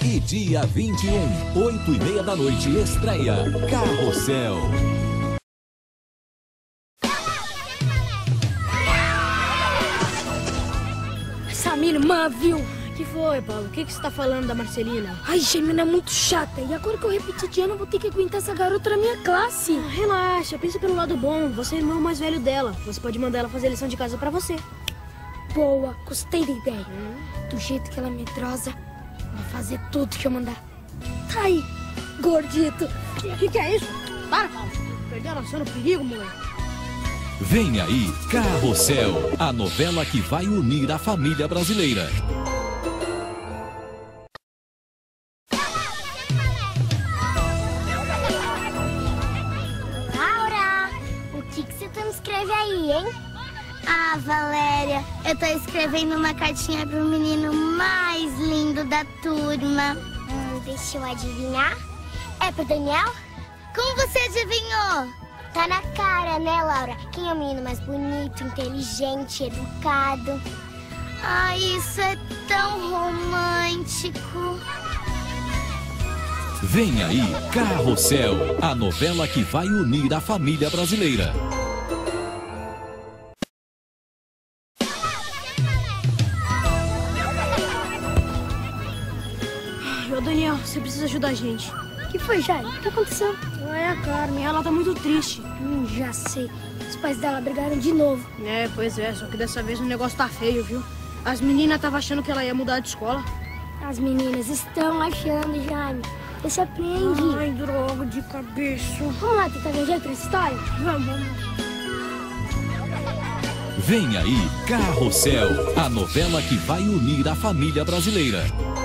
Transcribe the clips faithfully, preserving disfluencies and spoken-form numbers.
E dia vinte e um, oito e meia da noite, estreia Carrossel. Essa minha irmã, viu? Que foi, Paulo? O que, que você tá falando da Marcelina? Ai, Gemina é muito chata. E agora que eu repeti de ano, eu vou ter que aguentar essa garota na minha classe. Ah, relaxa, pensa pelo lado bom. Você é o irmão mais velho dela. Você pode mandar ela fazer lição de casa pra você. Boa, gostei da ideia. Hum. Do jeito que ela é medrosa, vai fazer tudo que eu mandar. Tá aí, gordito. O que, que é isso? Para, Paulo. Perdeu a noção no perigo, moleque. Vem aí Carrossel, a novela que vai unir a família brasileira. Laura, o que, que você tá escreve aí, hein? Ah, Valéria, eu tô escrevendo uma cartinha pro menino mais lindo da turma. Hum, deixa eu adivinhar. É pro Daniel? Como você adivinhou? Tá na cara, né, Laura? Quem é o menino mais bonito, inteligente, educado? Ai, isso é tão romântico. Vem aí Carrossel, a novela que vai unir a família brasileira. Ô, Daniel, você precisa ajudar a gente. O que foi, Jair? O que aconteceu? É a Carmen, ela tá muito triste. Hum, já sei. Os pais dela brigaram de novo. É, pois é, só que dessa vez o negócio tá feio, viu? As meninas estavam achando que ela ia mudar de escola. As meninas estão achando, Jaime. Você aprende. Ai, droga de cabeça. Vamos lá tentar ver jeito nessa história? Vamos, vamos. Vem aí Carrossel, a novela que vai unir a família brasileira.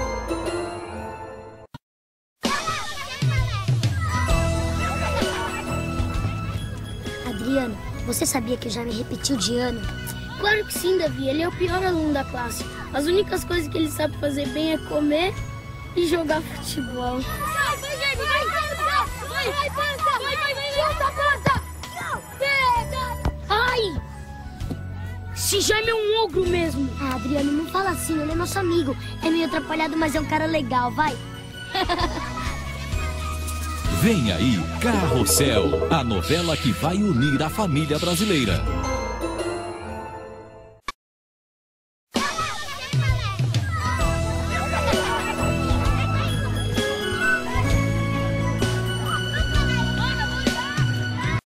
Adriano, você sabia que já me repetiu de ano? Claro que sim, Davi. Ele é o pior aluno da classe. As únicas coisas que ele sabe fazer bem é comer e jogar futebol. Vai, vai, vai, vai, vai, vai, passa, vai, vai, vai, chuta, passa. Pega. Ai! Esse Jaime é um ogro mesmo. Ah, Adriano, não fala assim, ele é nosso amigo. É meio atrapalhado, mas é um cara legal, vai. Vem aí Carrossel, a novela que vai unir a família brasileira.